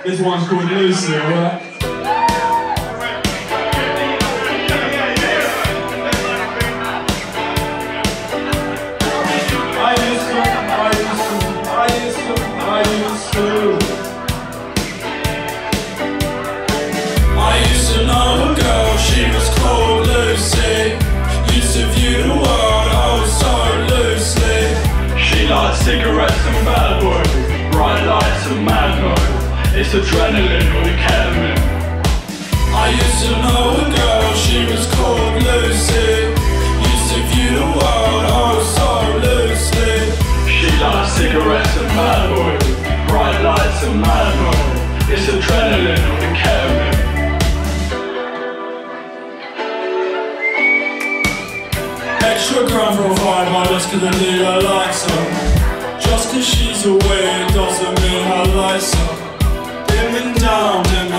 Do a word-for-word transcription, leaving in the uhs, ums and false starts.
This one's called Lucy, alright? I used to, I used to, I used to, I used to. I used to know a girl, she was called Lucy. Used to view the world, oh so loosely. She likes cigarettes and bad boys, bright lights and mad noise. It's adrenaline or ketamine. I used to know a girl, she was called Lucy. Used to view the world, oh so loosely. She likes cigarettes and bad boys, bright lights and mad noise. It's adrenaline or ketamine. Extra gram for a vibe, I just cause I need her like some. Just cause she's away doesn't mean I like some. Dimming down, dimming